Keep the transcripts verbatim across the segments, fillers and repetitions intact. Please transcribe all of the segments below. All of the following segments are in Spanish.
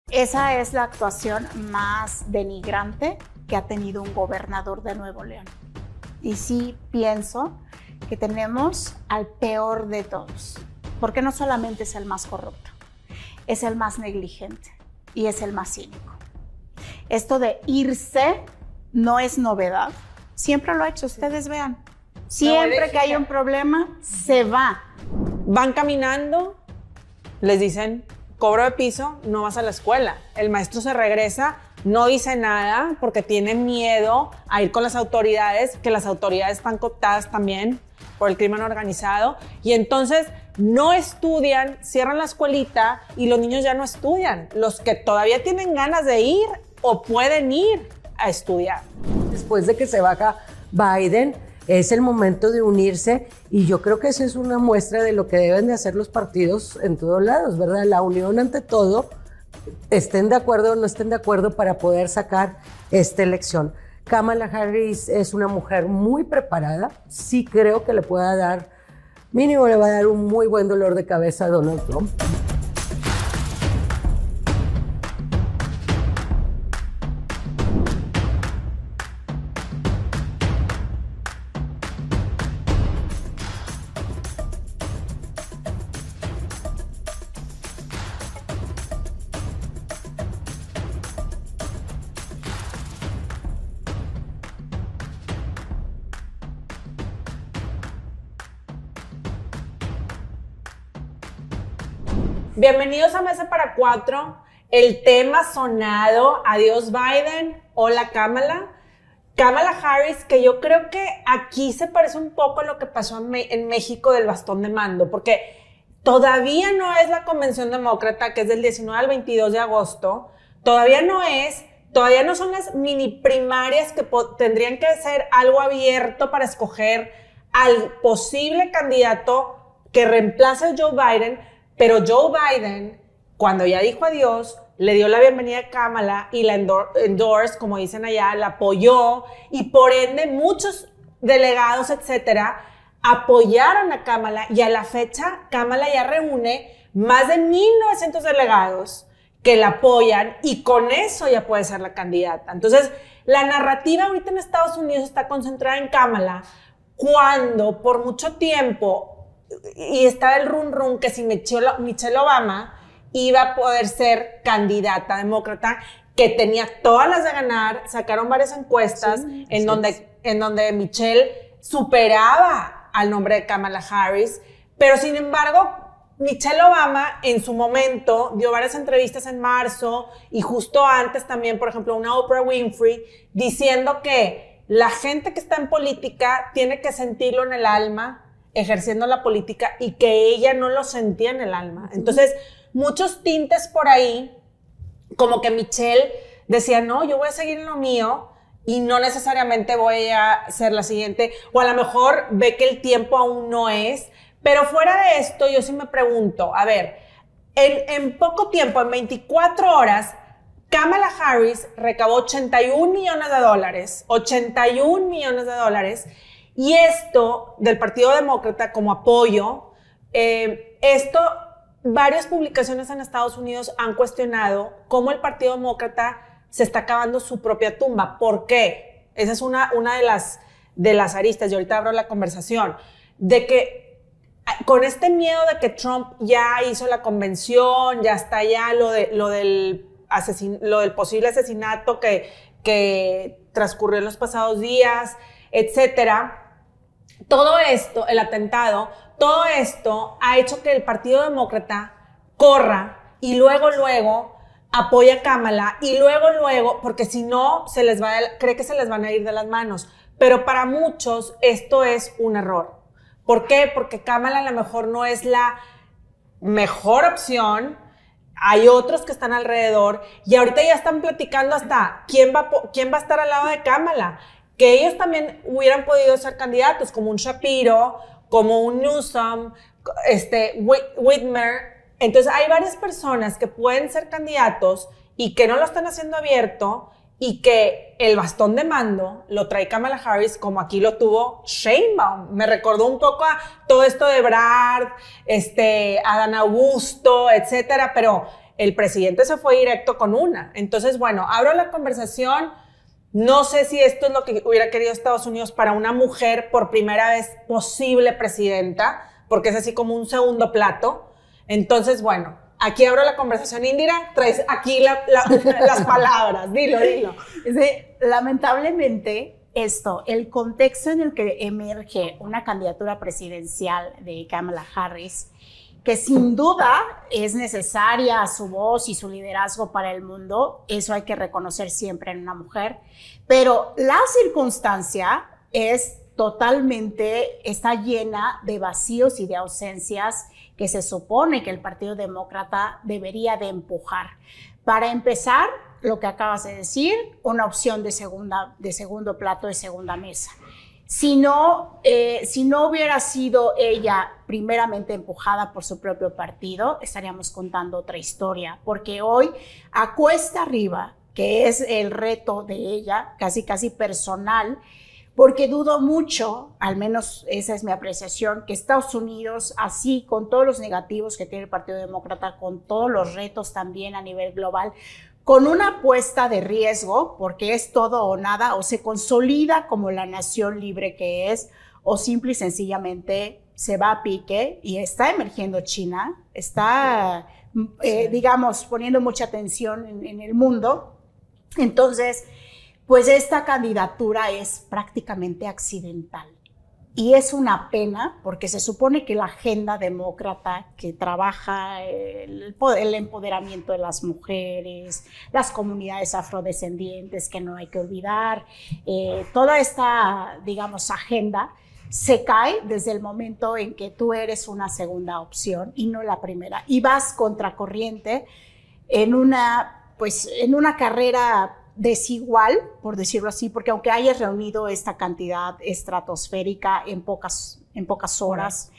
Esa es la actuación más denigrante que ha tenido un gobernador de Nuevo León. Y sí pienso que tenemos al peor de todos, porque no solamente es el más corrupto, es el más negligente y es el más cínico. Esto de irse no es novedad, siempre lo ha hecho, ustedes vean. Siempre que hay un problema, se va. Van caminando, les dicen, cobro de piso, no vas a la escuela. El maestro se regresa, no dice nada porque tiene miedo a ir con las autoridades, que las autoridades están cooptadas también por el crimen organizado. Y entonces no estudian, cierran la escuelita y los niños ya no estudian. Los que todavía tienen ganas de ir o pueden ir a estudiar. Después de que se baja Biden, es el momento de unirse y yo creo que eso es una muestra de lo que deben de hacer los partidos en todos lados, ¿verdad? La unión ante todo, estén de acuerdo o no estén de acuerdo para poder sacar esta elección. Kamala Harris es una mujer muy preparada, sí creo que le pueda dar, mínimo le va a dar un muy buen dolor de cabeza a Donald Trump. Bienvenidos a Mesa para Cuatro. El tema sonado, adiós Biden, hola Kamala. Kamala Harris, que yo creo que aquí se parece un poco a lo que pasó en, Me- en México del bastón de mando, porque todavía no es la convención demócrata, que es del diecinueve al veintidós de agosto, todavía no es, todavía no son las mini primarias que po- tendrían que ser algo abierto para escoger al posible candidato que reemplace a Joe Biden. Pero Joe Biden, cuando ya dijo adiós, le dio la bienvenida a Kamala y la endor- endorse, como dicen allá, la apoyó y por ende muchos delegados, etcétera, apoyaron a Kamala y a la fecha Kamala ya reúne más de mil novecientos delegados que la apoyan y con eso ya puede ser la candidata. Entonces, la narrativa ahorita en Estados Unidos está concentrada en Kamala cuando por mucho tiempo y estaba el run run que si Michelle, Michelle Obama iba a poder ser candidata demócrata, que tenía todas las de ganar. Sacaron varias encuestas sí, en, donde, en donde Michelle superaba al nombre de Kamala Harris, pero sin embargo Michelle Obama en su momento dio varias entrevistas en marzo y justo antes también, por ejemplo, una Oprah Winfrey diciendo que la gente que está en política tiene que sentirlo en el alma ejerciendo la política y que ella no lo sentía en el alma. Entonces, muchos tintes por ahí, como que Michelle decía, no, yo voy a seguir en lo mío y no necesariamente voy a ser la siguiente, o a lo mejor ve que el tiempo aún no es, pero fuera de esto, yo sí me pregunto, a ver, en, en poco tiempo, en veinticuatro horas, Kamala Harris recabó ochenta y un millones de dólares, ochenta y un millones de dólares, y esto del Partido Demócrata como apoyo, eh, esto, varias publicaciones en Estados Unidos han cuestionado cómo el Partido Demócrata se está acabando su propia tumba. ¿Por qué? Esa es una, una de, las, de las aristas, y ahorita abro la conversación, de que con este miedo de que Trump ya hizo la convención, ya está ya lo, de, lo, del, asesin, lo del posible asesinato que, que transcurrió en los pasados días, etcétera. Todo esto, el atentado, todo esto ha hecho que el Partido Demócrata corra y luego, luego apoya a Kamala y luego, luego, porque si no, se les va, cree que se les van a ir de las manos. Pero para muchos esto es un error. ¿Por qué? Porque Kamala a lo mejor no es la mejor opción. Hay otros que están alrededor y ahorita ya están platicando hasta quién va, quién va a estar al lado de Kamala. Que ellos también hubieran podido ser candidatos, como un Shapiro, como un Newsom, este, Whitmer. Entonces, hay varias personas que pueden ser candidatos y que no lo están haciendo abierto y que el bastón de mando lo trae Kamala Harris, como aquí lo tuvo Sheinbaum. Me recordó un poco a todo esto de Brad, este, Adán Augusto, etcétera, pero el presidente se fue directo con una. Entonces, bueno, abro la conversación. No sé si esto es lo que hubiera querido Estados Unidos para una mujer por primera vez posible presidenta, porque es así como un segundo plato. Entonces, bueno, aquí abro la conversación. Indira, traes aquí la, la, las palabras. Dilo, dilo. Sí, lamentablemente, esto, el contexto en el que emerge una candidatura presidencial de Kamala Harris, que sin duda es necesaria su voz y su liderazgo para el mundo, eso hay que reconocer siempre en una mujer, pero la circunstancia es totalmente, está llena de vacíos y de ausencias que se supone que el Partido Demócrata debería de empujar. Para empezar, lo que acabas de decir, una opción de, segunda, de segundo plato, de segunda mesa. Si no, eh, si no hubiera sido ella primeramente empujada por su propio partido, estaríamos contando otra historia, porque hoy, a cuesta arriba, que es el reto de ella, casi casi personal, porque dudo mucho, al menos esa es mi apreciación, que Estados Unidos, así con todos los negativos que tiene el Partido Demócrata, con todos los retos también a nivel global, con una apuesta de riesgo, porque es todo o nada, o se consolida como la nación libre que es, o simple y sencillamente se va a pique, y está emergiendo China, está, eh, sí. digamos, poniendo mucha atención en, en el mundo. Entonces, pues esta candidatura es prácticamente accidental. Y es una pena porque se supone que la agenda demócrata que trabaja el, el empoderamiento de las mujeres, las comunidades afrodescendientes que no hay que olvidar, eh, toda esta, digamos, agenda se cae desde el momento en que tú eres una segunda opción y no la primera. Y vas contracorriente en una, pues, en una carrera desigual, por decirlo así, porque aunque hayas reunido esta cantidad estratosférica en pocas, en pocas horas,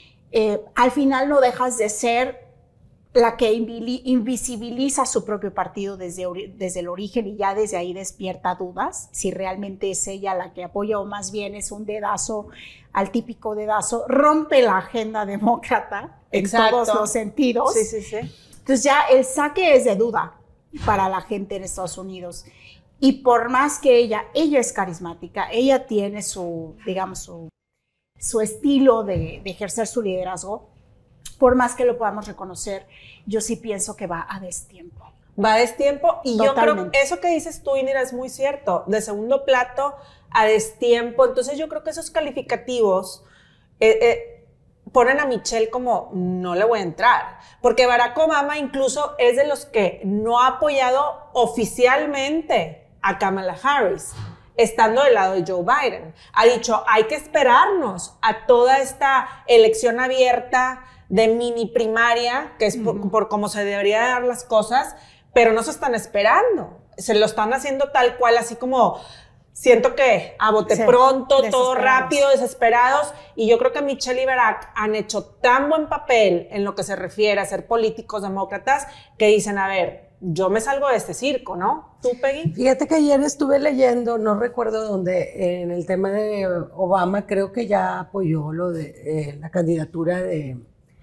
eh, al final no dejas de ser la que invisibiliza su propio partido desde, desde el origen, y ya desde ahí despierta dudas si realmente es ella la que apoya, o más bien es un dedazo, al típico dedazo, rompe la agenda demócrata en Exacto. todos los sentidos. Sí, sí, sí. Entonces ya el saque es de duda para la gente en Estados Unidos. Y por más que ella, ella es carismática, ella tiene su, digamos, su, su estilo de, de ejercer su liderazgo, por más que lo podamos reconocer, yo sí pienso que va a destiempo. Va a destiempo, y Totalmente. Yo creo que eso que dices tú, Indira, es muy cierto, de segundo plato a destiempo. Entonces yo creo que esos calificativos eh, eh, ponen a Michelle como no le voy a entrar, porque Barack Obama incluso es de los que no ha apoyado oficialmente a Kamala Harris, estando del lado de Joe Biden. Ha dicho, hay que esperarnos a toda esta elección abierta de mini primaria, que es por, uh-huh. por cómo se deberían dar las cosas, pero no se están esperando, se lo están haciendo tal cual, así como siento que a bote sí, pronto, todo rápido, desesperados, y yo creo que Michelle y Barack han hecho tan buen papel en lo que se refiere a ser políticos demócratas, que dicen, a ver, yo me salgo de este circo, ¿no? ¿Tú, Peggy? Fíjate que ayer estuve leyendo, no recuerdo dónde, en el tema de Obama, creo que ya apoyó lo de eh, la candidatura de,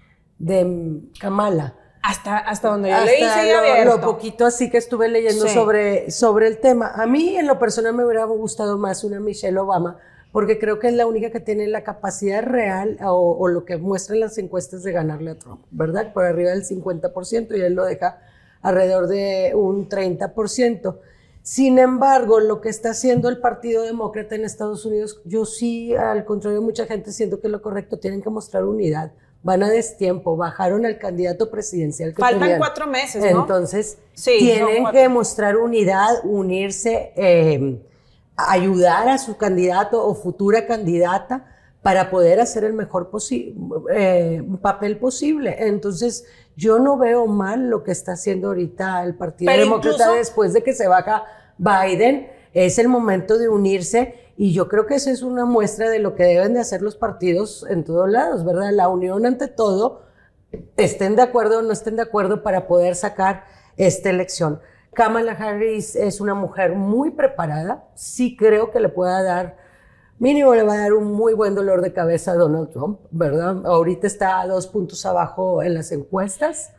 de Kamala. Hasta, hasta donde yo hasta leí, sigue lo, abierto. lo poquito así que estuve leyendo sí. sobre, sobre el tema. A mí, en lo personal, me hubiera gustado más una Michelle Obama, porque creo que es la única que tiene la capacidad real, o, o lo que muestran las encuestas, de ganarle a Trump, ¿verdad? Por arriba del cincuenta por ciento, y él lo deja alrededor de un treinta por ciento. Sin embargo, lo que está haciendo el Partido Demócrata en Estados Unidos, yo sí, al contrario de mucha gente, siento que es lo correcto. Tienen que mostrar unidad. Van a destiempo, bajaron al candidato presidencial que Faltan tenían. cuatro meses, ¿no? Entonces, sí, tienen que mostrar unidad, unirse, eh, ayudar a su candidato o futura candidata para poder hacer el mejor posi- eh, papel posible. Entonces, yo no veo mal lo que está haciendo ahorita el Partido Pero Demócrata incluso, después de que se baja Biden. Es el momento de unirse, y yo creo que eso es una muestra de lo que deben de hacer los partidos en todos lados, ¿verdad? La unión ante todo, estén de acuerdo o no estén de acuerdo, para poder sacar esta elección. Kamala Harris es una mujer muy preparada, sí creo que le pueda dar, mínimo le va a dar un muy buen dolor de cabeza a Donald Trump, ¿verdad? Ahorita está a dos puntos abajo en las encuestas,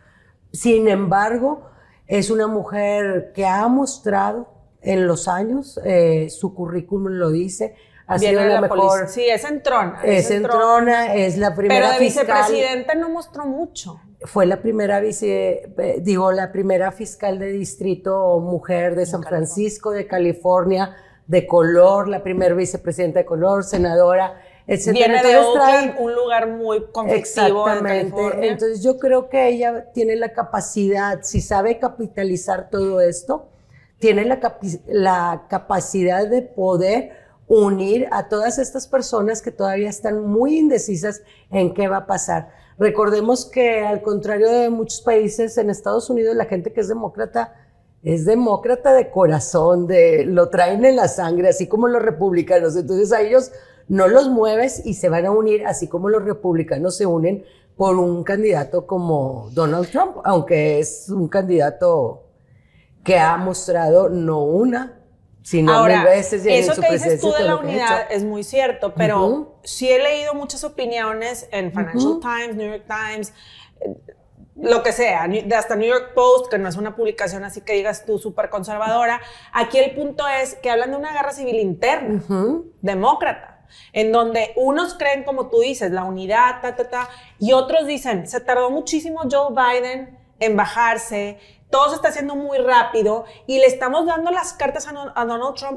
Sin embargo, es una mujer que ha mostrado en los años, eh, su currículum lo dice, ha Viene sido de la la mejor. policía. Sí, es entrona. Es entrona, es la primera Pero de fiscal. vicepresidente no mostró mucho. Fue la primera vice, eh, digo, la primera fiscal de distrito mujer de San Francisco, de California, de color, la primera vicepresidenta de color, senadora, etcétera. Viene de Entonces, trae- Oakland, un lugar muy conflictivo en Exactamente. California. Entonces yo creo que ella tiene la capacidad, si sabe capitalizar todo esto, tiene la, capi- la capacidad de poder unir a todas estas personas que todavía están muy indecisas en qué va a pasar. Recordemos que al contrario de muchos países en Estados Unidos, la gente que es demócrata es demócrata de corazón, de, lo traen en la sangre, así como los republicanos. Entonces a ellos no los mueves y se van a unir, así como los republicanos se unen por un candidato como Donald Trump, aunque es un candidato que ha mostrado no una, sino Ahora, mil veces. Y en eso su que dices presencia tú de todo la lo que ha unidad hecho. es muy cierto, pero Ujú. sí he leído muchas opiniones en Financial Ujú. Times, New York Times, eh, lo que sea, de hasta New York Post, que no es una publicación así que digas tú súper conservadora. Aquí el punto es que hablan de una guerra civil interna, Ujú. demócrata, en donde unos creen, como tú dices, la unidad, ta, ta, ta, y otros dicen, se tardó muchísimo Joe Biden en bajarse, todo se está haciendo muy rápido y le estamos dando las cartas a, no, a Donald Trump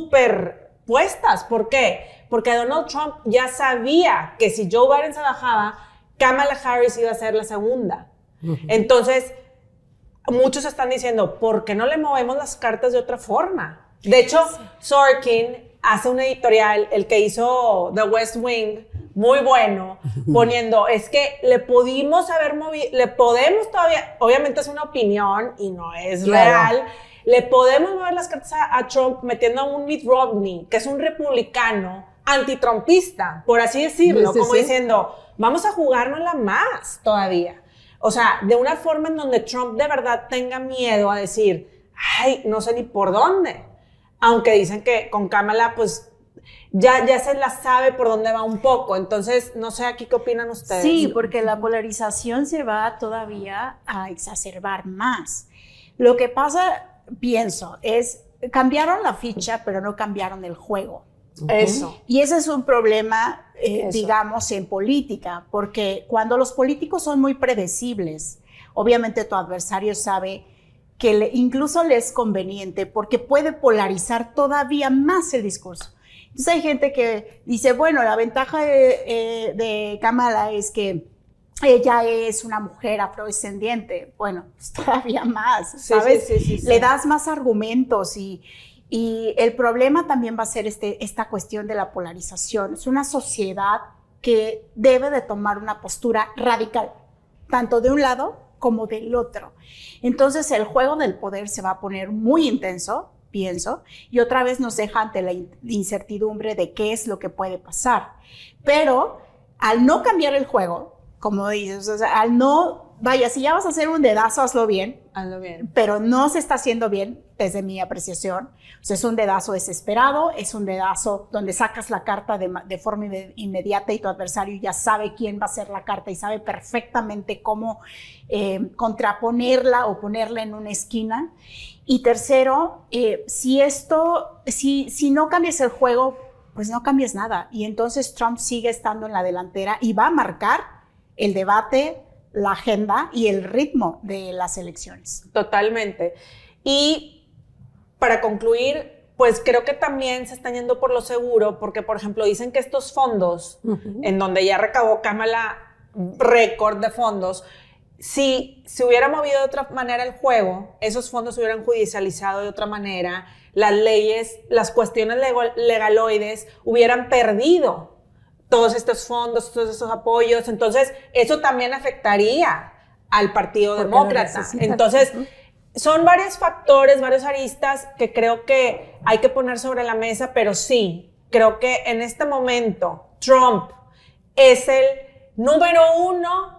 súper puestas. ¿Por qué? Porque Donald Trump ya sabía que si Joe Biden se bajaba, Kamala Harris iba a ser la segunda. Uh-huh. Entonces, muchos están diciendo, ¿por qué no le movemos las cartas de otra forma? De hecho, Sorkin hace un editorial, el que hizo The West Wing, muy bueno, poniendo, es que le pudimos haber movido, le podemos todavía, obviamente es una opinión y no es claro. real, le podemos mover las cartas a, a Trump metiendo a un Mitt Romney, que es un republicano antitrumpista, por así decirlo, sí, sí, como sí. diciendo, vamos a jugárnosla más todavía. O sea, de una forma en donde Trump de verdad tenga miedo a decir, ay, no sé ni por dónde. Aunque dicen que con Kamala, pues, ya, ya se la sabe por dónde va un poco. Entonces, no sé aquí qué opinan ustedes. Sí, porque la polarización se va todavía a exacerbar más. Lo que pasa, pienso, es, cambiaron la ficha, pero no cambiaron el juego. Eso. Y ese es un problema, eh, digamos, en política, porque cuando los políticos son muy predecibles, obviamente tu adversario sabe que le, incluso le es conveniente porque puede polarizar todavía más el discurso. Entonces hay gente que dice, bueno, la ventaja de, eh, de Kamala es que ella es una mujer afrodescendiente. Bueno, pues todavía más, ¿sabes? Sí, sí, sí, sí, le sí. das más argumentos y... Y el problema también va a ser este, esta cuestión de la polarización. Es una sociedad que debe de tomar una postura radical, tanto de un lado como del otro. Entonces el juego del poder se va a poner muy intenso, pienso, y otra vez nos deja ante la incertidumbre de qué es lo que puede pasar. Pero al no cambiar el juego, como dices, o sea, al no, vaya, si ya vas a hacer un dedazo, hazlo bien. Hazlo bien. Pero no se está haciendo bien desde mi apreciación. O sea, es un dedazo desesperado, es un dedazo donde sacas la carta de, de forma inmediata y tu adversario ya sabe quién va a hacer la carta y sabe perfectamente cómo eh, contraponerla o ponerla en una esquina. Y tercero, eh, si esto, si, si no cambias el juego, pues no cambias nada. Y entonces Trump sigue estando en la delantera y va a marcar el debate, la agenda y el ritmo de las elecciones. Totalmente. Y para concluir, pues creo que también se están yendo por lo seguro, porque, por ejemplo, dicen que estos fondos, uh-huh. en donde ya recabó Kamala récord de fondos, si se hubiera movido de otra manera el juego, esos fondos se hubieran judicializado de otra manera, las leyes, las cuestiones legal, legaloides hubieran perdido todos estos fondos, todos esos apoyos. Entonces, eso también afectaría al Partido porque Demócrata. Entonces, uh-huh. son varios factores, varios aristas que creo que hay que poner sobre la mesa, pero sí, creo que en este momento Trump es el número uno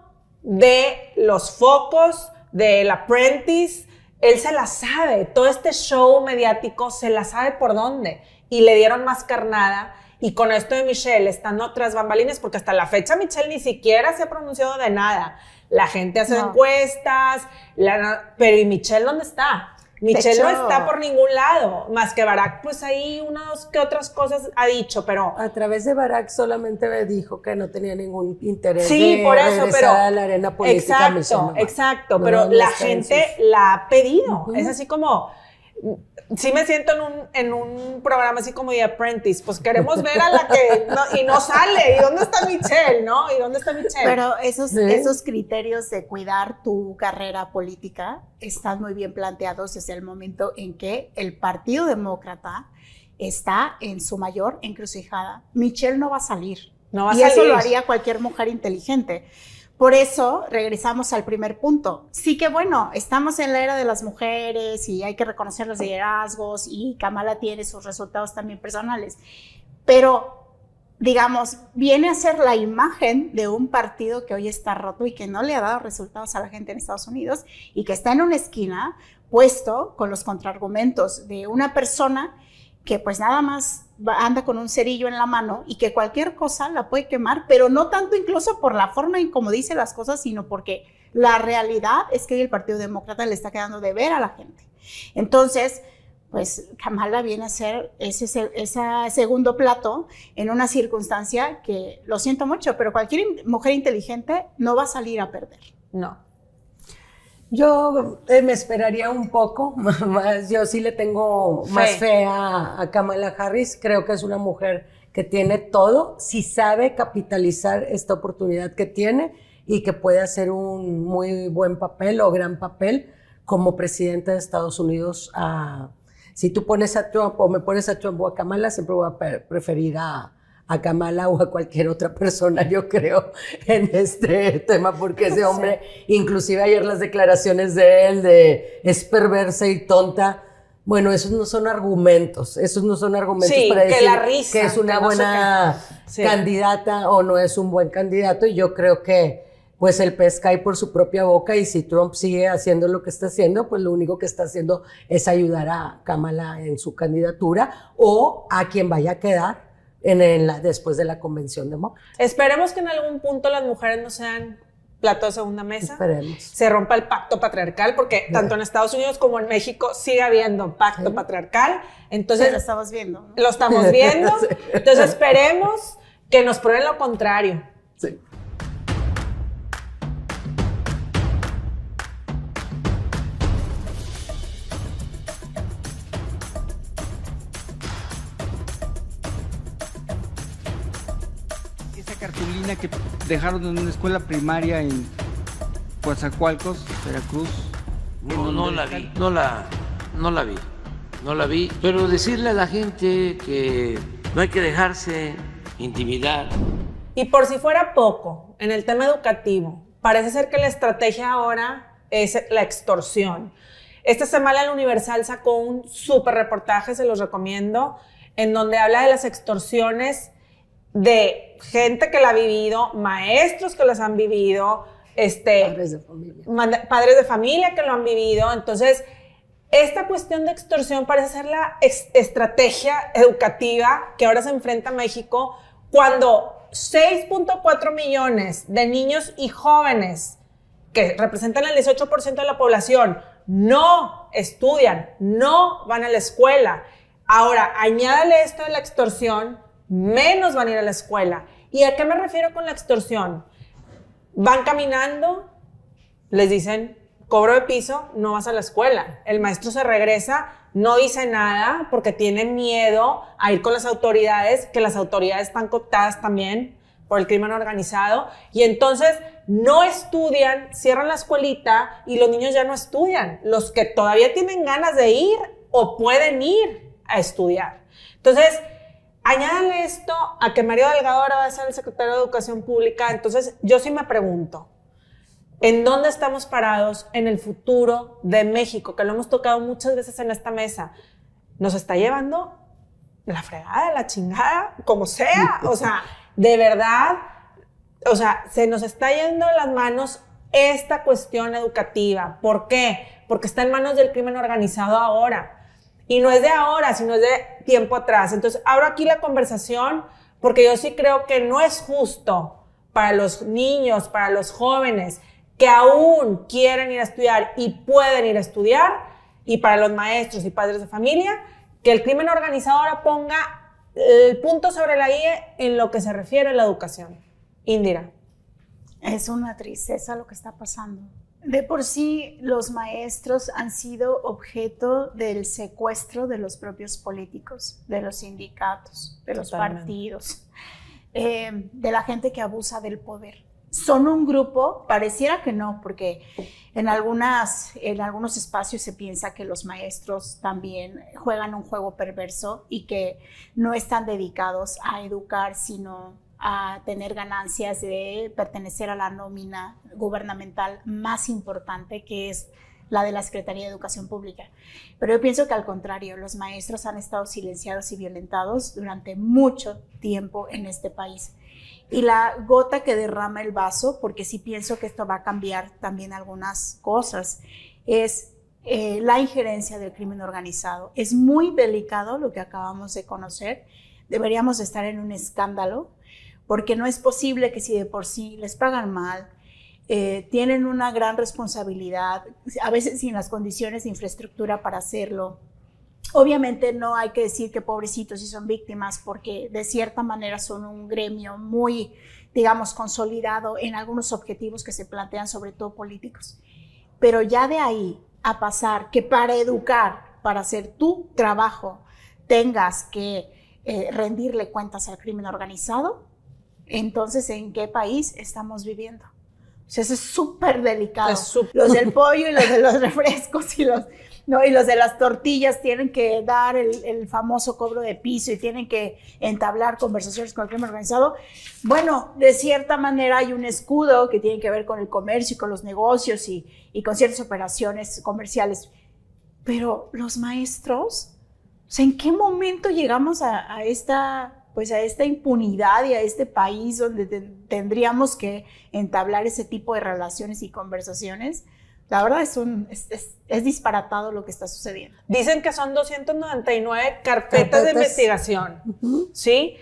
de los focos del Apprentice. Él se la sabe, todo este show mediático se la sabe por dónde, y le dieron más carnada. Y con esto de Michelle, estando tras bambalinas, porque hasta la fecha Michelle ni siquiera se ha pronunciado de nada. la gente hace No. encuestas, la, pero ¿y Michelle dónde está? Michelle hecho, no está por ningún lado, más que Barack, pues ahí unas que otras cosas ha dicho, pero... A través de Barack solamente dijo que no tenía ningún interés Sí, de por eso, regresar pero... a la arena política. Exacto, Michelle Obama. exacto, No, pero no la está en gente sus- la ha pedido. Ujú. Es así como... Sí me siento en un, en un programa así como The Apprentice, pues queremos ver a la que... no- y no sale, ¿y dónde está Michelle, no? ¿Y dónde está Michelle? Pero esos, Sí. esos criterios de cuidar tu carrera política están muy bien planteados desde el momento en que el Partido Demócrata está en su mayor encrucijada. Michelle no va a salir. No va a y eso salir. lo haría cualquier mujer inteligente. Por eso regresamos al primer punto. Sí que bueno, estamos en la era de las mujeres y hay que reconocer los liderazgos y Kamala tiene sus resultados también personales. Pero, digamos, viene a ser la imagen de un partido que hoy está roto y que no le ha dado resultados a la gente en Estados Unidos y que está en una esquina puesto con los contraargumentos de una persona que pues nada más va- anda con un cerillo en la mano y que cualquier cosa la puede quemar, pero no tanto incluso por la forma en cómo dice las cosas, sino porque la realidad es que hoy el Partido Demócrata le está quedando de ver a la gente. Entonces, pues Kamala viene a ser ese, ese, ese segundo plato en una circunstancia que, lo siento mucho, pero cualquier in- mujer inteligente no va a salir a perder. No. Yo eh, me esperaría un poco más. Yo sí le tengo Fe. más fe a, a Kamala Harris. Creo que es una mujer que tiene todo, si sabe capitalizar esta oportunidad que tiene y que puede hacer un muy buen papel o gran papel como presidenta de Estados Unidos. A, si tú pones a Trump o me pones a Trump o a Kamala, siempre voy a pre- preferir a, a Kamala o a cualquier otra persona, yo creo, en este tema, porque ese hombre, inclusive ayer las declaraciones de él de es perversa y tonta, bueno, esos no son argumentos, esos no son argumentos Sí, para que decir la risa, que es una que no sé buena qué. Sí. candidata o no es un buen candidato, y yo creo que pues el pez cae por su propia boca, y si Trump sigue haciendo lo que está haciendo, pues lo único que está haciendo es ayudar a Kamala en su candidatura o a quien vaya a quedar en, en la, después de la convención demócrata. Esperemos que en algún punto las mujeres no sean plato de segunda mesa. Esperemos. Se rompa el pacto patriarcal, porque Sí. tanto en Estados Unidos como en México sigue habiendo pacto Sí. patriarcal. Entonces Entonces, lo estamos viendo, ¿no? lo estamos viendo. Sí. Entonces, esperemos que nos prueben lo contrario. Sí. Esa cartulina que dejaron en una escuela primaria en Coatzacoalcos, Veracruz. No, ¿en no dónde la está? vi, no la, no la vi, no la vi. Pero decirle a la gente que no hay que dejarse intimidar. Y por si fuera poco, en el tema educativo, parece ser que la estrategia ahora es la extorsión. Esta semana el Universal sacó un súper reportaje, se los recomiendo, en donde habla de las extorsiones de gente que la ha vivido, maestros que las han vivido, este, Padres de familia. manda- padres de familia que lo han vivido. Entonces, esta cuestión de extorsión parece ser la ex- estrategia educativa que ahora se enfrenta México, cuando seis punto cuatro millones de niños y jóvenes, que representan el dieciocho por ciento de la población, no estudian, no van a la escuela. Ahora, añádale esto de la extorsión, menos van a ir a la escuela. ¿Y a qué me refiero con la extorsión? Van caminando, les dicen, cobro de piso, no vas a la escuela. El maestro se regresa, no dice nada porque tiene miedo a ir con las autoridades, que las autoridades están cooptadas también por el crimen organizado, y entonces no estudian, cierran la escuelita y los niños ya no estudian. Los que todavía tienen ganas de ir o pueden ir a estudiar. Entonces, añádale esto a que Mario Delgado ahora va a ser el secretario de Educación Pública. Entonces, yo sí me pregunto, ¿en dónde estamos parados en el futuro de México? Que lo hemos tocado muchas veces en esta mesa. ¿Nos está llevando la fregada, la chingada, como sea? O sea, de verdad, o sea, se nos está yendo de las manos esta cuestión educativa. ¿Por qué? Porque está en manos del crimen organizado ahora. Y no es de ahora, sino es de tiempo atrás. Entonces, abro aquí la conversación porque yo sí creo que no es justo para los niños, para los jóvenes, que aún quieren ir a estudiar y pueden ir a estudiar, y para los maestros y padres de familia, que el crimen organizado ahora ponga el punto sobre la I en lo que se refiere a la educación. Indira. Es una tristeza lo que está pasando. De por sí, los maestros han sido objeto del secuestro de los propios políticos, de los sindicatos, de los Totalmente. partidos, eh, de la gente que abusa del poder. Son un grupo, pareciera que no, porque en, algunas, en algunos espacios se piensa que los maestros también juegan un juego perverso y que no están dedicados a educar, sino a tener ganancias de pertenecer a la nómina gubernamental más importante, que es la de la Secretaría de Educación Pública. Pero yo pienso que al contrario, los maestros han estado silenciados y violentados durante mucho tiempo en este país. Y la gota que derrama el vaso, porque sí pienso que esto va a cambiar también algunas cosas, es eh, la injerencia del crimen organizado. Es muy delicado lo que acabamos de conocer. Deberíamos estar en un escándalo, porque no es posible que si de por sí les pagan mal, eh, tienen una gran responsabilidad, a veces sin las condiciones de infraestructura para hacerlo. Obviamente no hay que decir que pobrecitos si son víctimas, porque de cierta manera son un gremio muy, digamos, consolidado en algunos objetivos que se plantean, sobre todo políticos. Pero ya de ahí a pasar que para educar, para hacer tu trabajo, tengas que eh, rendirle cuentas al crimen organizado, entonces, ¿en qué país estamos viviendo? O sea, eso es súper delicado. Es súper... Los del pollo y los de los refrescos y los, no, y los de las tortillas tienen que dar el, el famoso cobro de piso y tienen que entablar conversaciones con el crimen organizado. Bueno, de cierta manera hay un escudo que tiene que ver con el comercio y con los negocios y, y con ciertas operaciones comerciales. Pero los maestros, o sea, ¿en qué momento llegamos a, a esta... pues a esta impunidad y a este país donde te, tendríamos que entablar ese tipo de relaciones y conversaciones? La verdad es, un, es, es, es disparatado lo que está sucediendo. Dicen que son doscientas noventa y nueve carpetas, carpetas. de investigación, Uh-huh. ¿sí?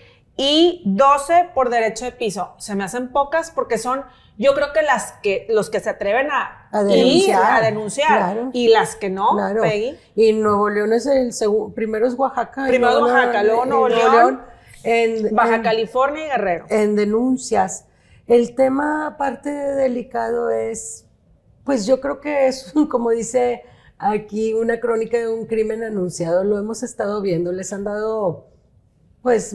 Y doce por derecho de piso. Se me hacen pocas porque son, yo creo que las que los que se atreven a, a denunciar, ir a denunciar claro. Y las que no, claro. Peggy. Y Nuevo León es el segundo, primero es Oaxaca. Primero es Oaxaca, luego Nuevo León. León En, Baja en, California y Guerrero. En denuncias. El tema, aparte de delicado, es, pues yo creo que es, como dice aquí, una crónica de un crimen anunciado. Lo hemos estado viendo, les han dado, pues,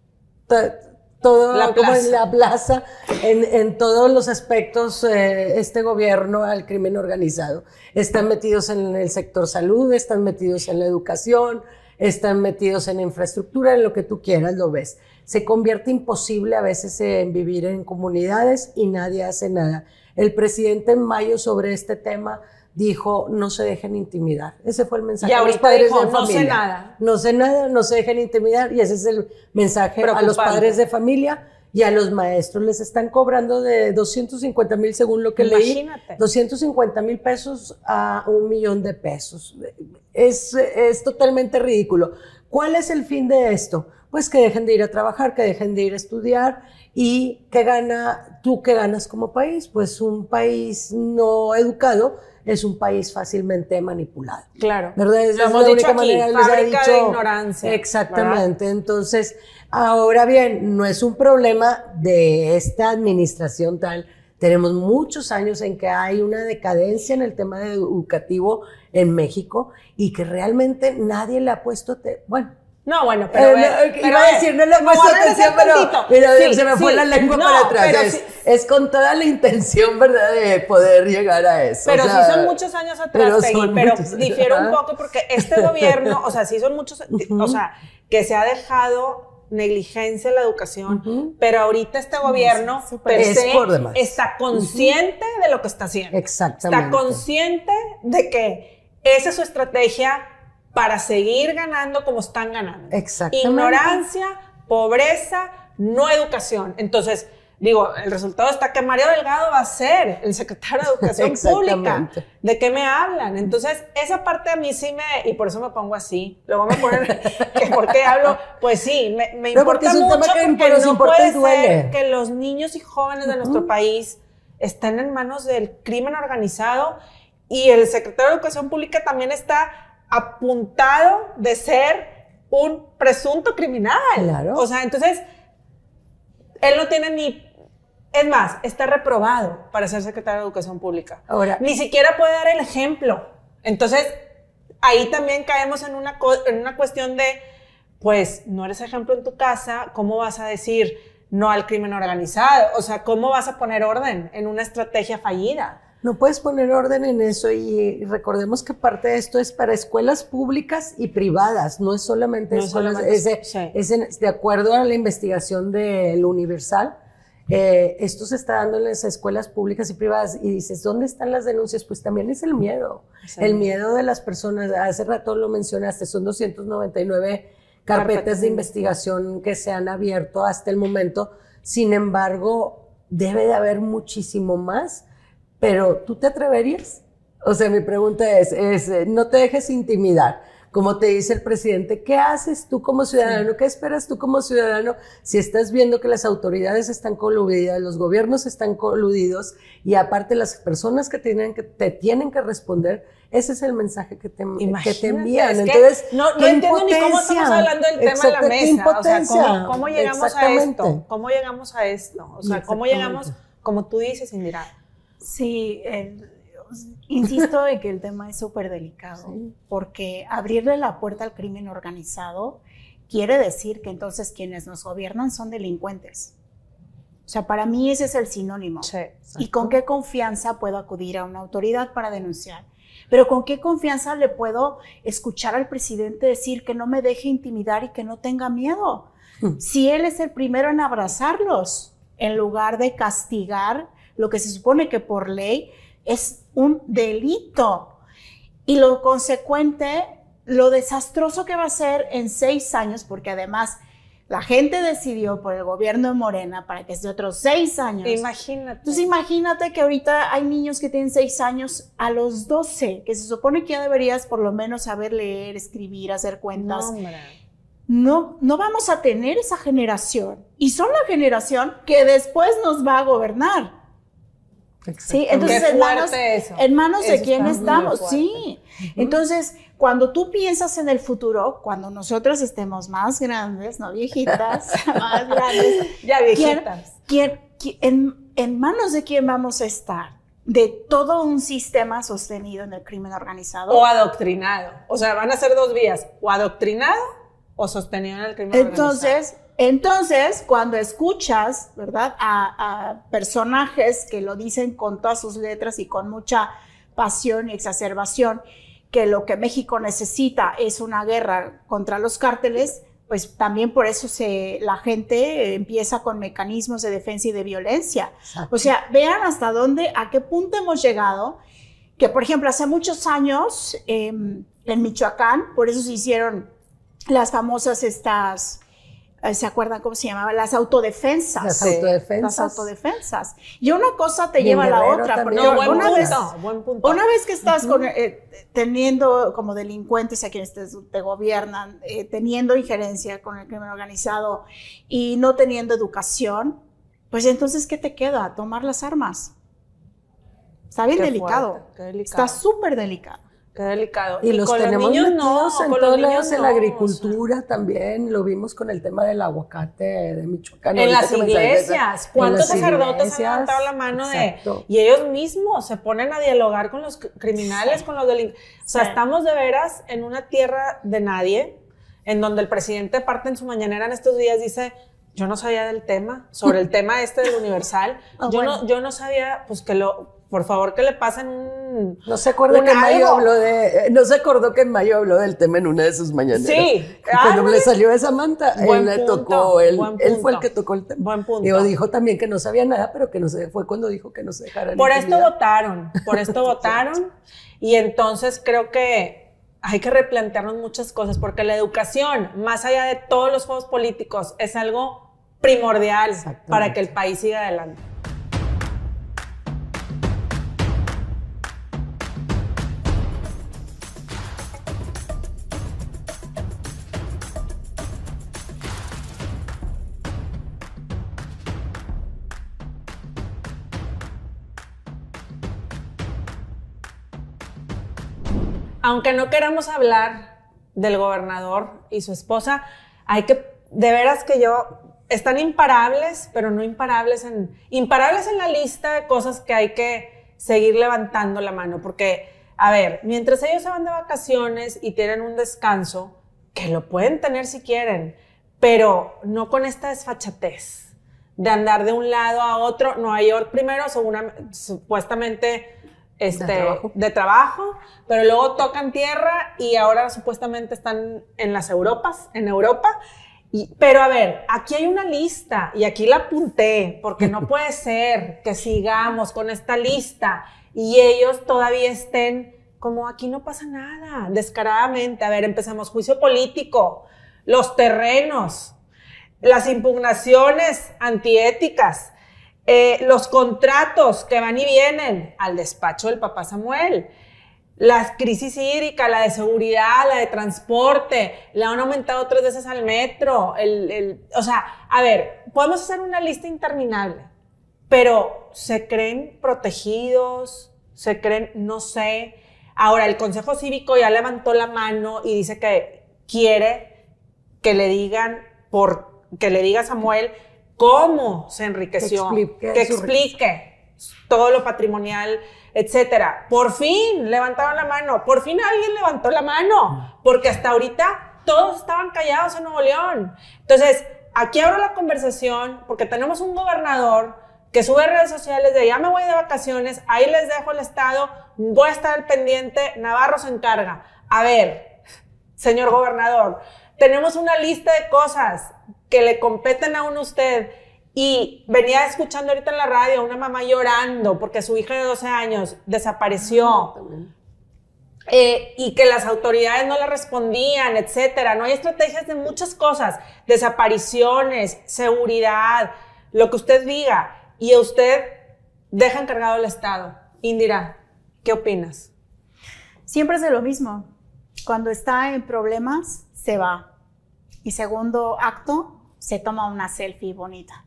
todo la como plaza. en la plaza, en, en todos los aspectos, eh, este gobierno al crimen organizado. Están metidos en el sector salud, están metidos en la educación, están metidos en infraestructura, en lo que tú quieras, lo ves. Se convierte imposible a veces en vivir en comunidades y nadie hace nada. El presidente en mayo sobre este tema dijo, no se dejen intimidar. Ese fue el mensaje a los padres dijo, de familia. No sé nada. No sé nada, no se dejen intimidar, y ese es el mensaje a los padres de familia y a los maestros. Les están cobrando de doscientos cincuenta mil, según lo que Imagínate. leí, doscientos cincuenta mil pesos a un millón de pesos. Es, es totalmente ridículo. ¿Cuál es el fin de esto? Pues que dejen de ir a trabajar, que dejen de ir a estudiar. ¿Y qué gana tú, qué ganas como país? Pues un país no educado es un país fácilmente manipulado. Claro. ¿Verdad? Esa Lo es hemos la dicho única aquí, manera que les ha fábrica dicho. de ignorancia. Exactamente. ¿Verdad? Entonces, ahora bien, no es un problema de esta administración tal. Tenemos muchos años en que hay una decadencia en el tema educativo en México y que realmente nadie le ha puesto, te, bueno. No, bueno, pero... Eh, ver, no, pero iba a decir, no le he puesto atención, pero, pero sí, se me fue sí, la lengua no, para atrás. pero Es, sí, es con toda la intención, ¿verdad?, de poder llegar a eso. Pero o sea, sí son muchos años atrás, pero Peggy, son pero muchos años. difiero un Ajá. poco porque este gobierno, o sea, sí son muchos, Uh-huh. o sea, que se ha dejado negligencia en la educación, Uh-huh. pero ahorita este gobierno sí, sí, per es se por demás. está consciente uh-huh. de lo que está haciendo. Exactamente. Está consciente de que esa es su estrategia para seguir ganando como están ganando. Exactamente. Ignorancia, pobreza, no educación. Entonces, digo, el resultado está que Mario Delgado va a ser el secretario de Educación Pública. ¿De qué me hablan? Entonces, esa parte a mí sí me... Y por eso me pongo así. Luego me ponen que por qué hablo. Pues sí, me, me no, importa es un mucho tema que porque nos no importa puede y duele. ser que los niños y jóvenes de uh-huh. nuestro país estén en manos del crimen organizado y el secretario de Educación Pública también está apuntado de ser un presunto criminal. Claro. O sea, entonces, él no tiene ni... Es más, está reprobado para ser secretario de Educación Pública. Ahora, ni siquiera puede dar el ejemplo. Entonces, ahí también caemos en una, en una cuestión de, pues, no eres ejemplo en tu casa, ¿cómo vas a decir no al crimen organizado? O sea, ¿cómo vas a poner orden en una estrategia fallida? no puedes poner orden en eso y recordemos que parte de esto es para escuelas públicas y privadas, no es solamente No escuelas, solamente, es, de, sí. es en, de acuerdo a la investigación del Universal, eh, esto se está dando en las escuelas públicas y privadas y dices, ¿dónde están las denuncias? Pues también es el miedo, sí. el miedo de las personas, hace rato lo mencionaste, son doscientas noventa y nueve carpetas, carpetas de investigación que se han abierto hasta el momento, sin embargo, debe de haber muchísimo más. Pero, ¿tú te atreverías? O sea, mi pregunta es, es, no te dejes intimidar. Como te dice el presidente, ¿qué haces tú como ciudadano? Sí. ¿Qué esperas tú como ciudadano si estás viendo que las autoridades están coludidas, los gobiernos están coludidos y aparte las personas que, tienen que te tienen que responder? Ese es el mensaje que te, que te envían. Es Entonces, que no, no entiendo ni cómo estamos hablando del tema Exacto, de la mesa. O sea, ¿cómo, cómo llegamos a esto? ¿Cómo llegamos a esto? O sea, ¿cómo llegamos, como tú dices, Indira? Sí, el, insisto en que el tema es súper delicado, sí. porque abrirle la puerta al crimen organizado quiere decir que entonces quienes nos gobiernan son delincuentes. O sea, para mí ese es el sinónimo. Sí, ¿y con qué confianza puedo acudir a una autoridad para denunciar? Pero ¿con qué confianza le puedo escuchar al presidente decir que no me deje intimidar y que no tenga miedo? Mm. Si él es el primero en abrazarlos, en lugar de castigar lo que se supone que por ley es un delito. Y lo consecuente, lo desastroso que va a ser en seis años, porque además la gente decidió por el gobierno de Morena para que es de otros seis años. Imagínate. Entonces imagínate que ahorita hay niños que tienen seis años a los doce, que se supone que ya deberías por lo menos saber leer, escribir, hacer cuentas. No, hombre. No, no vamos a tener esa generación. Y son la generación que después nos va a gobernar. Sí, entonces en manos, en manos de quién estamos, sí. Uh-huh. Entonces, cuando tú piensas en el futuro, cuando nosotros estemos más grandes, no viejitas, más grandes, ya viejitas, ¿quién, quién, quién, en, en manos de quién vamos a estar? De todo un sistema sostenido en el crimen organizado. O adoctrinado. O sea, van a ser dos vías, o adoctrinado o sostenido en el crimen Entonces, organizado. Entonces, cuando escuchas, ¿verdad?, a, a personajes que lo dicen con todas sus letras y con mucha pasión y exacerbación, que lo que México necesita es una guerra contra los cárteles, pues también por eso se, la gente empieza con mecanismos de defensa y de violencia. Exacto. O sea, vean hasta dónde, a qué punto hemos llegado, que por ejemplo, hace muchos años eh, en Michoacán, por eso se hicieron las famosas estas... ¿Se acuerdan cómo se llamaban? Las autodefensas. Las autodefensas. Las autodefensas. Y una cosa te lleva a la otra. Porque no, buen, una, punto, vez, buen punto. una vez que estás uh-huh. con, eh, teniendo como delincuentes a quienes te, te gobiernan, eh, teniendo injerencia con el crimen organizado y no teniendo educación, pues entonces, ¿qué te queda? Tomar las armas. Está bien qué delicado. Fuerte, qué delicado. Está súper delicado. Qué delicado. Y, y los tenemos los metidos no, en todos lados, no, en la agricultura o sea. También, lo vimos con el tema del aguacate de Michoacán. En las iglesias, ¿cuántos sacerdotes han levantado la mano Exacto. de...? Y ellos mismos se ponen a dialogar con los criminales, sí. con los delincuentes. O sea, sí. estamos de veras en una tierra de nadie, en donde el presidente parte en su mañanera en estos días dice... Yo no sabía del tema, sobre el tema este del Universal. Oh, yo, bueno. no, yo no sabía, pues que lo... Por favor, que le pasen un... No se acuerda que en mayo habló de... No se acordó que en mayo habló del tema en una de sus mañaneras. Sí. Cuando ah, le salió esa manta, él le tocó, él, él fue el que tocó el tema. Buen punto. Digo, dijo también que no sabía nada, pero que no se fue cuando dijo que no se dejara. Por esto votaron, por esto votaron. Y entonces creo que hay que replantearnos muchas cosas, porque la educación, más allá de todos los juegos políticos, es algo primordial para que el país siga adelante. aunque no queramos hablar del gobernador y su esposa, hay que, de veras que yo, están imparables, pero no imparables en, imparables en la lista de cosas que hay que seguir levantando la mano, porque, a ver, mientras ellos se van de vacaciones y tienen un descanso, que lo pueden tener si quieren, pero no con esta desfachatez de andar de un lado a otro. Nueva York primero, segura, supuestamente este, de, trabajo. de trabajo, pero luego tocan tierra y ahora supuestamente están en las Europas, en Europa. Y, pero a ver, aquí hay una lista y aquí la apunté, porque no puede ser que sigamos con esta lista y ellos todavía estén como aquí no pasa nada, descaradamente. A ver, empezamos juicio político, los terrenos, las impugnaciones antiéticas, eh, los contratos que van y vienen al despacho del papá Samuel, la crisis hídrica, la de seguridad, la de transporte, la han aumentado tres veces al metro, el, el, o sea, a ver, podemos hacer una lista interminable, pero se creen protegidos, se creen, no sé. Ahora, el Consejo Cívico ya levantó la mano y dice que quiere que le digan, por, que le diga a Samuel cómo se enriqueció, que explique, que explique todo lo patrimonial, etcétera. Por fin levantaron la mano, por fin alguien levantó la mano, porque hasta ahorita todos estaban callados en Nuevo León. Entonces, aquí abro la conversación porque tenemos un gobernador que sube a redes sociales de ya me voy de vacaciones, ahí les dejo el estado, voy a estar al pendiente, Navarro se encarga. A ver, señor gobernador, tenemos una lista de cosas que le competen a uno usted. Y venía escuchando ahorita en la radio a una mamá llorando porque su hija de doce años desapareció. Eh, y que las autoridades no le respondían, etcétera. No hay estrategias de muchas cosas, desapariciones, seguridad, lo que usted diga. Y usted deja encargado el Estado. Indira, ¿qué opinas? Siempre es de lo mismo. Cuando está en problemas, se va. Y segundo acto, se toma una selfie bonita.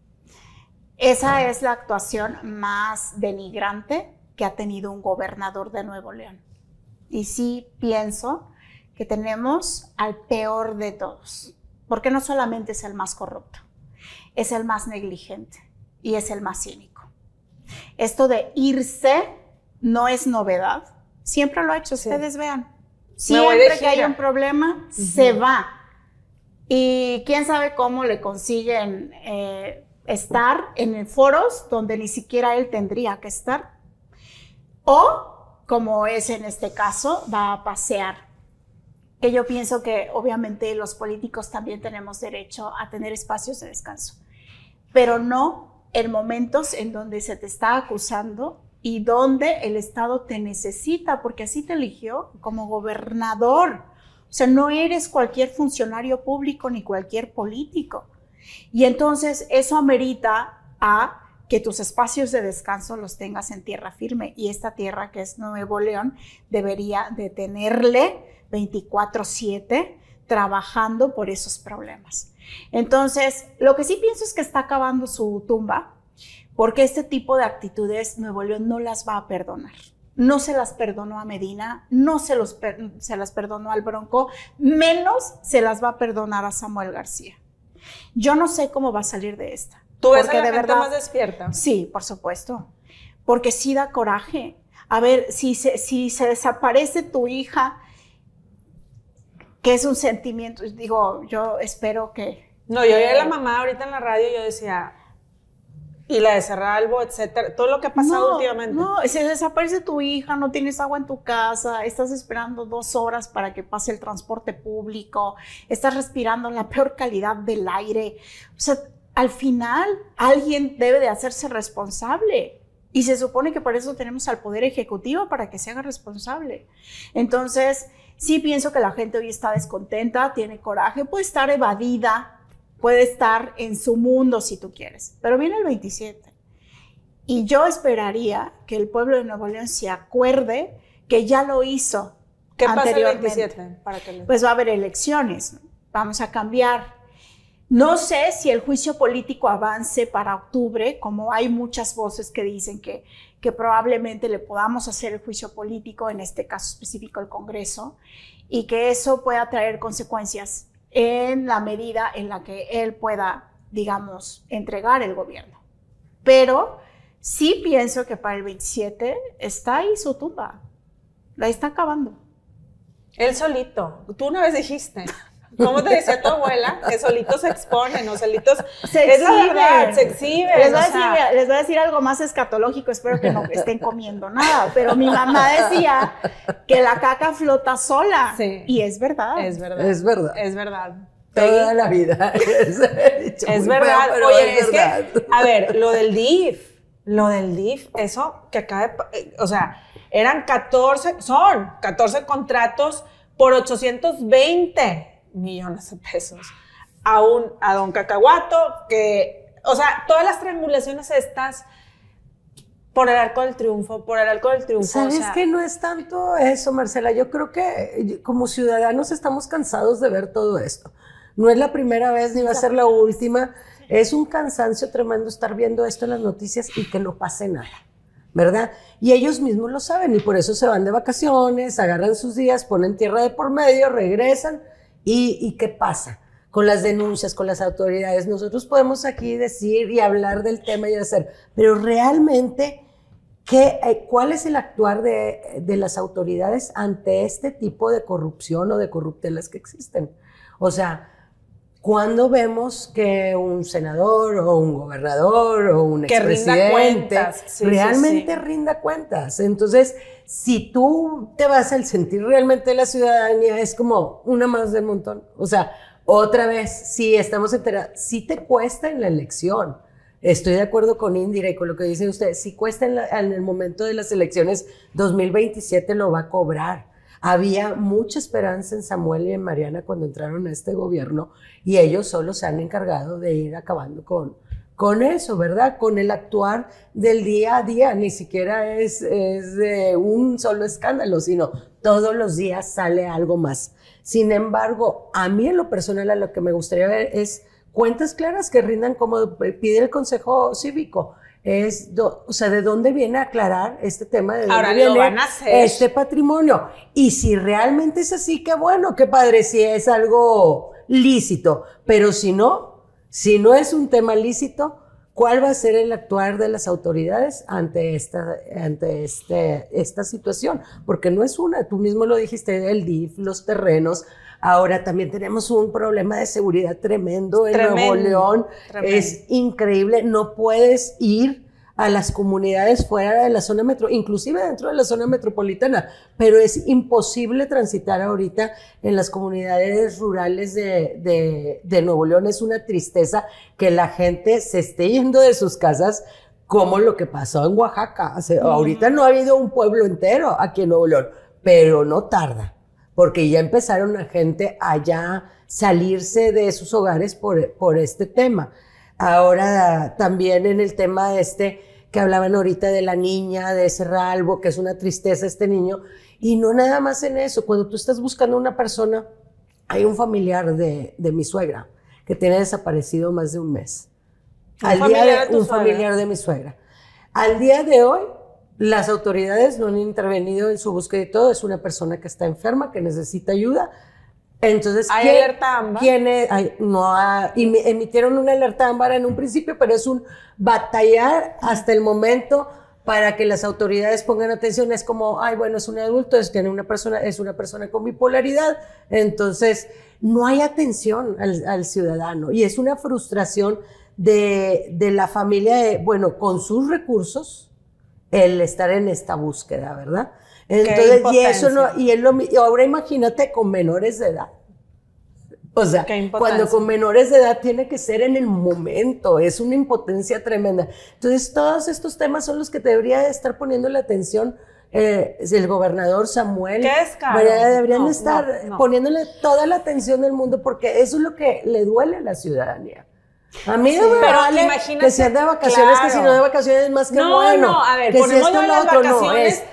Esa es la actuación más denigrante que ha tenido un gobernador de Nuevo León. Y sí pienso que tenemos al peor de todos, porque no solamente es el más corrupto, es el más negligente y es el más cínico. Esto de irse no es novedad, siempre lo ha hecho, ustedes sí. Vean. Siempre que hay un problema, uh-huh. se va. Y quién sabe cómo le consiguen eh, estar en foros donde ni siquiera él tendría que estar. O, como es en este caso, va a pasear. Que yo pienso que obviamente los políticos también tenemos derecho a tener espacios de descanso, pero no en momentos en donde se te está acusando y donde el Estado te necesita, porque así te eligió como gobernador. O sea, no eres cualquier funcionario público ni cualquier político. Y entonces eso amerita a que tus espacios de descanso los tengas en tierra firme. Y esta tierra que es Nuevo León debería de tenerle veinticuatro siete trabajando por esos problemas. Entonces, lo que sí pienso es que está acabando su tumba, porque este tipo de actitudes Nuevo León no las va a perdonar. No se las perdonó a Medina, no se, los per- se las perdonó al Bronco, menos se las va a perdonar a Samuel García. Yo no sé cómo va a salir de esta. ¿Tú ves a la gente verdad, más despierta? Sí, por supuesto, porque sí da coraje. A ver, si se, si se desaparece tu hija, que es un sentimiento, digo, yo espero que... No, yo oí a la mamá ahorita en la radio y yo decía... Y la de Cerralbo, etcétera, todo lo que ha pasado no, últimamente. No, si desaparece tu hija, no tienes agua en tu casa, estás esperando dos horas para que pase el transporte público, estás respirando la peor calidad del aire. O sea, al final alguien debe de hacerse responsable. Y se supone que por eso tenemos al Poder Ejecutivo, para que se haga responsable. Entonces, sí pienso que la gente hoy está descontenta, tiene coraje, puede estar evadida, puede estar en su mundo si tú quieres, pero viene el veintisiete. Y yo esperaría que el pueblo de Nuevo León se acuerde que ya lo hizo ¿Qué anteriormente. pasa el veintisiete? Para que le... Pues va a haber elecciones, ¿no? Vamos a cambiar. No sé si el juicio político avance para octubre, como hay muchas voces que dicen que, que probablemente le podamos hacer el juicio político, en este caso específico el Congreso, y que eso pueda traer consecuencias en la medida en la que él pueda, digamos, entregar el gobierno. Pero sí pienso que para el veintisiete está ahí su tumba, la está acabando. Él solito. Tú una vez dijiste, ¿cómo te decía tu abuela? Que solitos se exponen, o solitos... Se es la verdad, se exhiben. Les voy, a o sea, decir, les voy a decir algo más escatológico, espero que no estén comiendo nada, pero mi mamá decía que la caca flota sola. Sí. Y es verdad. Es verdad. Es verdad. Es verdad. Toda la vida. Es, es verdad. Feo, Oye, es, es verdad. que, a ver, lo del D I F, lo del D I F, eso que acaba de, o sea, eran catorce, son catorce contratos por ochocientos veinte millones de pesos a un, a don Cacahuato, que, o sea, todas las triangulaciones estas por el Arco del Triunfo, por el Arco del Triunfo. ¿Sabes o sea, que no es tanto eso, Marcela? Yo creo que como ciudadanos estamos cansados de ver todo esto. No es la primera vez ni va a ser la última. Es un cansancio tremendo estar viendo esto en las noticias y que no pase nada, ¿verdad? Y ellos mismos lo saben y por eso se van de vacaciones, agarran sus días, ponen tierra de por medio, regresan y, ¿y qué pasa? Con las denuncias, con las autoridades. Nosotros podemos aquí decir y hablar del tema y hacer, pero realmente, ¿qué, eh, ¿cuál es el actuar de, de las autoridades ante este tipo de corrupción o de corruptelas que existen? O sea, ¿cuándo vemos que un senador o un gobernador o un que expresidente rinda cuentas. Sí, realmente sí, sí. rinda cuentas? Entonces, si tú te vas al sentir realmente la ciudadanía, es como una más del montón. O sea, otra vez, sí, estamos enterados, sí te cuesta en la elección. Estoy de acuerdo con Indira y con lo que dice usted, sí cuesta en, la, en el momento de las elecciones dos mil veintisiete lo va a cobrar. Había mucha esperanza en Samuel y en Mariana cuando entraron a este gobierno y ellos solo se han encargado de ir acabando con, con eso, ¿verdad? Con el actuar del día a día, ni siquiera es, es de un solo escándalo, sino todos los días sale algo más. Sin embargo, a mí en lo personal a lo que me gustaría ver es cuentas claras que rindan como pide el Consejo Cívico. Es, do, o sea, ¿de dónde viene a aclarar este tema? ¿De Ahora dónde lo viene van a hacer. este patrimonio? Y si realmente es así, qué bueno, qué padre, si es algo lícito. Pero si no, si no es un tema lícito, ¿cuál va a ser el actuar de las autoridades ante esta, ante este, esta situación? Porque no es una, tú mismo lo dijiste, el D I F, los terrenos. Ahora también tenemos un problema de seguridad tremendo en Tremendo, Nuevo León. tremendo. Es increíble, no puedes ir a las comunidades fuera de la zona metro, inclusive dentro de la zona metropolitana, pero es imposible transitar ahorita en las comunidades rurales de, de, de Nuevo León. Es una tristeza que la gente se esté yendo de sus casas como lo que pasó en Oaxaca. O sea, mm. Ahorita no ha habido un pueblo entero aquí en Nuevo León, pero no tarda, porque ya empezaron la gente allá salirse de sus hogares por, por este tema. Ahora también en el tema este que hablaban ahorita de la niña de Cerralbo, que es una tristeza este niño, y no nada más en eso, cuando tú estás buscando una persona, hay un familiar de, de mi suegra que tiene desaparecido más de un mes. ¿Un Al familiar día de, de tu un suegra? familiar de mi suegra. Al día de hoy, las autoridades no han intervenido en su búsqueda y todo, es una persona que está enferma, que necesita ayuda. Entonces, ¿hay ¿quién, alerta ámbar? ¿quién es? Ay, no ha, emitieron una alerta ámbar en un principio, pero es un batallar hasta el momento para que las autoridades pongan atención. Es como, ay, bueno, es un adulto, es, tiene una persona, es una persona con bipolaridad. Entonces, no hay atención al, al ciudadano y es una frustración de, de la familia, de, bueno, con sus recursos, el estar en esta búsqueda, ¿verdad? Entonces, y eso no, y, es lo, y ahora imagínate con menores de edad. O sea, cuando con menores de edad tiene que ser en el momento, es una impotencia tremenda. Entonces, todos estos temas son los que debería estar poniendo la atención eh, el gobernador Samuel. ¿Qué es, caro? Deberían no, estar no, no. poniéndole toda la atención del mundo porque eso es lo que le duele a la ciudadanía. A mí no me pero vale que sean de vacaciones, claro. que si no de vacaciones más que no, bueno. No, a ver, que ponemos si esto, de lo las otro, vacaciones no, es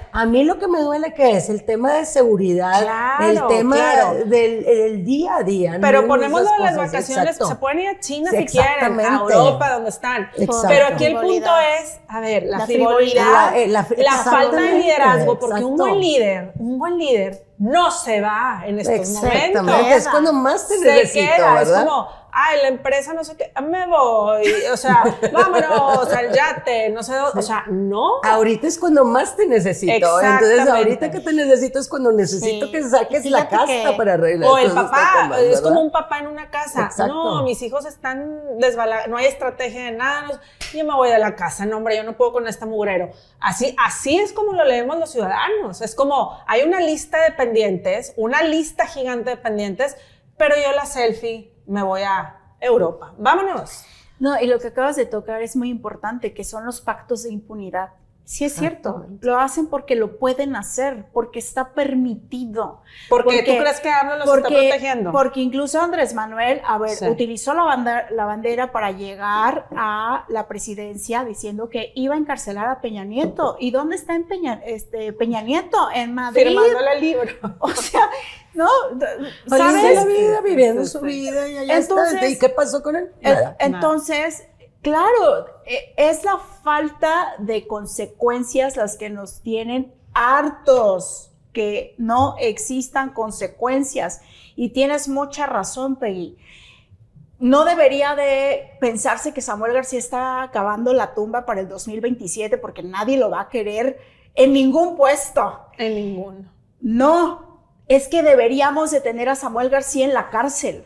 a mí lo que me duele que es el tema de seguridad, Claro, el tema claro. del, del día a día. Pero ¿no? ponemos lo Esas de las cosas, vacaciones, exacto. se pueden ir a China Sí, si quieren, a exactamente. Europa, donde están. Exacto. Pero aquí el punto Frivolidad. es, a ver, la, La frivolidad, frivolidad. La- eh, la- la falta de exactamente, liderazgo, porque un exacto. buen líder, un buen líder no se va en estos Exactamente, momentos. es cuando más te Se necesito, queda, ¿verdad? es como, ay, la empresa no sé qué, me voy, o sea, vámonos al yate, no sé, dónde, o sea, no. Ahorita es cuando más te necesito. Entonces, Exactamente. ahorita que te necesito es cuando necesito Sí. que saques Y la fíjate casta que- para arreglar O el todos estos papá, temas, es ¿verdad? como un papá en una casa. Exacto. No, mis hijos están desbalados, no hay estrategia de nada. No, yo me voy de la casa, no, hombre, yo no puedo con este mugrero. Así, así es como lo leemos los ciudadanos. Es como, hay una lista de pendientes, una lista gigante de pendientes, pero yo la selfie me voy a Europa. Vámonos. No, y lo que acabas de tocar es muy importante, que son los pactos de impunidad. Sí es cierto, lo hacen porque lo pueden hacer, porque está permitido. Porque, ¿tú crees que AMLO los está porque, protegiendo? Porque incluso Andrés Manuel, a ver, Sí. utilizó la bandera, la bandera para llegar a la presidencia diciendo que iba a encarcelar a Peña Nieto. ¿Y dónde está en Peña, este, Peña Nieto? En Madrid. Firmándole el libro. O sea, ¿no? Feliz de la ¿Sabes? vida, viviendo Sí, su sí. vida y allá Entonces- está. ¿Y qué pasó con él? En- Nada. Entonces, claro, e- es la falta de consecuencias las que nos tienen hartos, que no existan consecuencias. Y tienes mucha razón, Peggy. No debería de pensarse que Samuel García está acabando la tumba para el dos mil veintisiete porque nadie lo va a querer en ningún puesto. En ninguno. No, es que deberíamos de tener a Samuel García en la cárcel.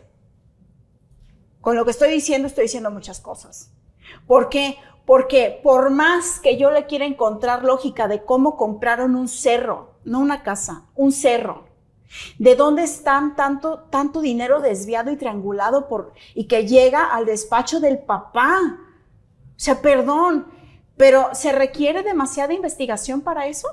Con lo que estoy diciendo, estoy diciendo muchas cosas. ¿Por qué? Porque por más que yo le quiera encontrar lógica de cómo compraron un cerro, no una casa, un cerro, de dónde están tanto, tanto dinero desviado y triangulado por, y que llega al despacho del papá. O sea, perdón, pero ¿se requiere demasiada investigación para eso?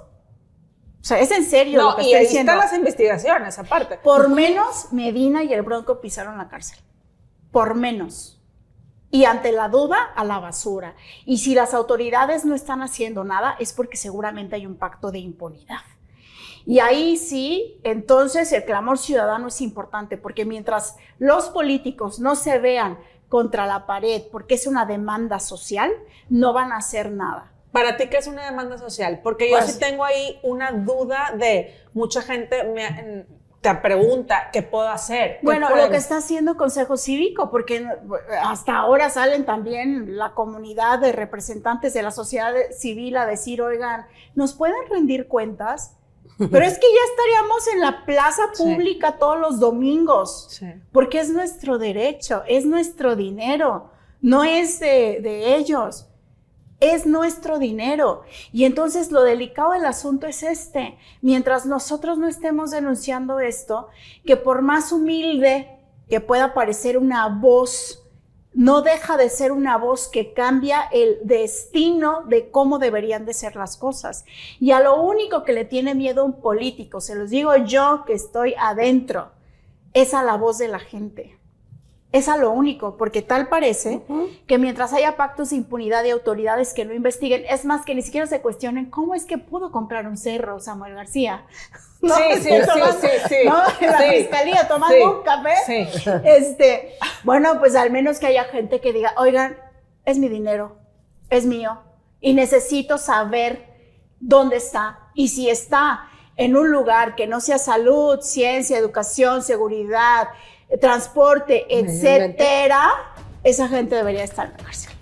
O sea, es en serio No, lo que y estoy ahí diciendo. están las investigaciones, aparte. Por menos Medina y el Bronco pisaron la cárcel. Por menos. Y ante la duda, a la basura. Y si las autoridades no están haciendo nada, es porque seguramente hay un pacto de impunidad. Y ahí sí, entonces el clamor ciudadano es importante, porque mientras los políticos no se vean contra la pared, porque es una demanda social, no van a hacer nada. ¿Para ti qué es una demanda social? Porque yo Pues- sí tengo ahí una duda de mucha gente me, te pregunta qué puedo hacer. ¿Qué Bueno, puedo? lo que está haciendo Consejo Cívico, porque hasta ahora salen también la comunidad de representantes de la sociedad civil a decir, oigan, ¿nos pueden rendir cuentas? Pero es que ya estaríamos en la plaza pública sí. todos los domingos, sí. porque es nuestro derecho, es nuestro dinero, no es de, de ellos. Es nuestro dinero. Y entonces lo delicado del asunto es este. Mientras nosotros no estemos denunciando esto, que por más humilde que pueda parecer una voz, no deja de ser una voz que cambia el destino de cómo deberían de ser las cosas. Y a lo único que le tiene miedo un político, se los digo yo que estoy adentro, es a la voz de la gente. Es a lo único, porque tal parece uh-huh. que mientras haya pactos de impunidad y autoridades que no investiguen, es más que ni siquiera se cuestionen cómo es que pudo comprar un cerro Samuel García. ¿No? Sí, sí, tomando, sí, sí, sí. ¿no? En la sí, fiscalía tomando sí, un café. Sí. Este, bueno, pues al menos que haya gente que diga, oigan, es mi dinero, es mío, y necesito saber dónde está. Y si está en un lugar que no sea salud, ciencia, educación, seguridad, transporte, etcétera, esa gente debería estar en la cárcel.